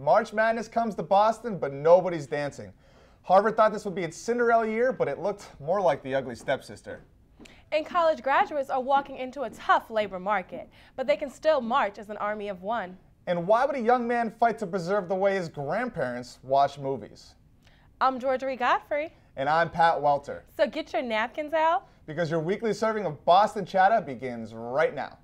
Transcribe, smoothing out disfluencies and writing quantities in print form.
March Madness comes to Boston, but nobody's dancing. Harvard thought this would be its Cinderella year, but it looked more like the ugly stepsister. And college graduates are walking into a tough labor market, but they can still march as an army of one. And why would a young man fight to preserve the way his grandparents watch movies? I'm Georgia Godfrey. And I'm Pat Welter. So get your napkins out, because your weekly serving of Boston Chatter begins right now.